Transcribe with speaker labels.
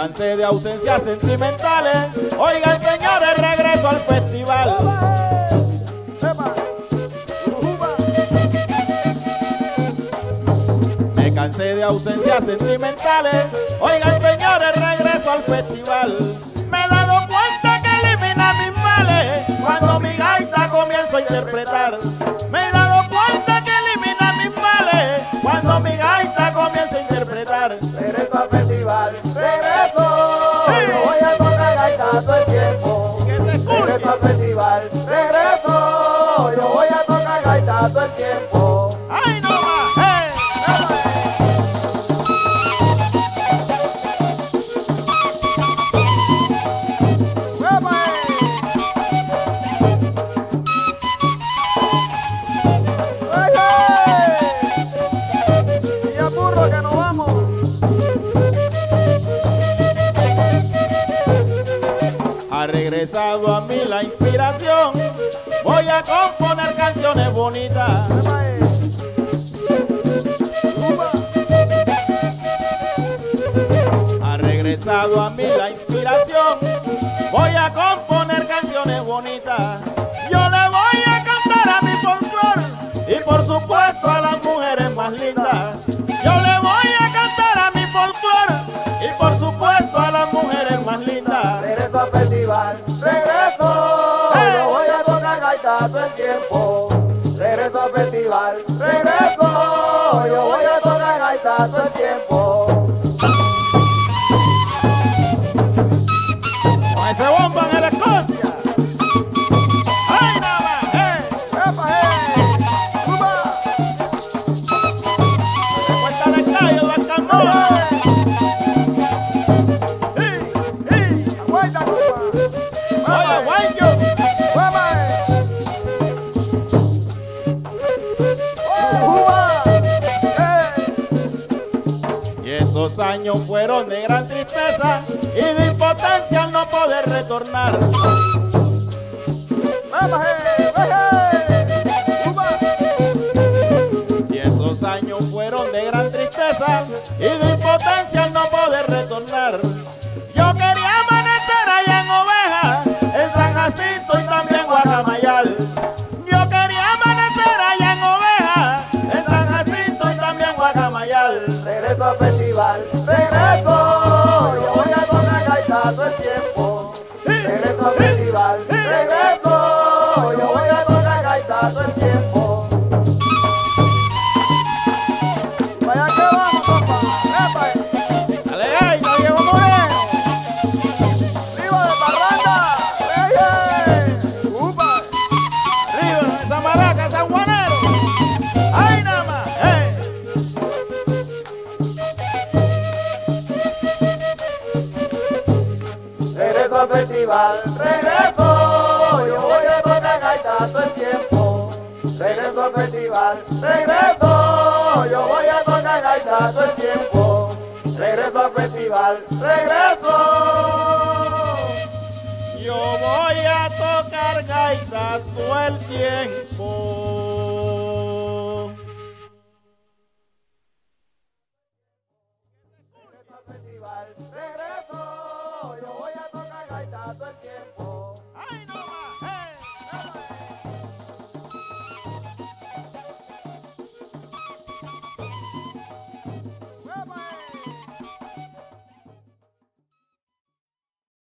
Speaker 1: cansé de ausencias sentimentales. Oigan, señores, regreso al festival. Me cansé de ausencias sentimentales. Oigan, señores, regreso al festival. Me he dado cuenta que elimina mis males cuando mi gaita comienzo a interpretar. Me he dado cuenta que elimina mis males cuando mi gaita comienza a interpretar.
Speaker 2: Regreso al festival, regreso. Sí. Yo voy a tocar gaita todo el tiempo.
Speaker 1: Y que se escuche.
Speaker 2: Regreso al festival, regreso. Yo voy a tocar gaita todo el tiempo.
Speaker 1: ¡Ay, no más!
Speaker 2: Y ya burro que nos vamos.
Speaker 1: Ha regresado a mí la inspiración. Voy a componer canciones bonitas. Ha regresado a mí la inspiración. Voy a componer canciones bonitas. Yo le voy a cantar a mi folclor y por supuesto a las mujeres más lindas. Yo le voy a cantar a mi folclor y por supuesto a las mujeres más lindas.
Speaker 2: Regreso al festival, regreso. Yo voy a tocar gaita todo el tiempo. Regreso al festival, regreso. Yo voy a tocar gaita todo el tiempo.
Speaker 1: Con ese bomba en la Escocia. ¡Ay, nada más!
Speaker 2: ¡Epa, ¡Cuba!
Speaker 1: ¡Cuenta de callo, Don Carmona!
Speaker 2: ¡Aguanta, compa!
Speaker 1: ¡Oye, guayo!
Speaker 2: ¡Cuba! ¡Cuba!
Speaker 1: Y estos años fueron de gran tristeza y de impotencia al no poder retornar. Y estos años fueron de gran tristeza y de impotencia al no poder retornar. Yo quería amanecer allá en Oveja, en San Jacinto y también Guacamayal. Yo quería amanecer allá en Oveja, en San Jacinto y también Guacamayal.
Speaker 2: Regreso al festival, regreso. Yo voy a tocar gaita todo el tiempo. Regreso al festival, regreso. Yo voy a tocar gaita todo el tiempo. Vaya que vamos, compa. ¡Epa!
Speaker 1: Dale, gaita, Diego Moreno.
Speaker 2: ¡Viva de parranda! ¡Eye! ¡Upa!
Speaker 1: Arriba, esa maraca, San Juanero. ¡Ay, nada más!
Speaker 2: Regreso al festival, regreso. Yo voy a tocar gaita todo el tiempo. Regreso al festival, regreso. Yo voy a tocar gaita todo el tiempo. Regreso al festival, regreso.
Speaker 1: Yo voy a tocar gaita todo el tiempo.